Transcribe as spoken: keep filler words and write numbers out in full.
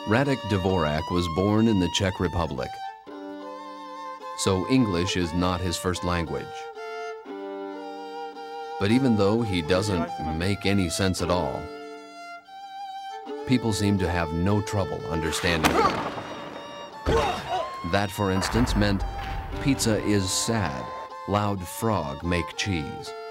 Radek Dvorak was born in the Czech Republic, so English is not his first language. But even though he doesn't make any sense at all, people seem to have no trouble understanding him. That, for instance, meant pizza is sad, loud frog make cheese.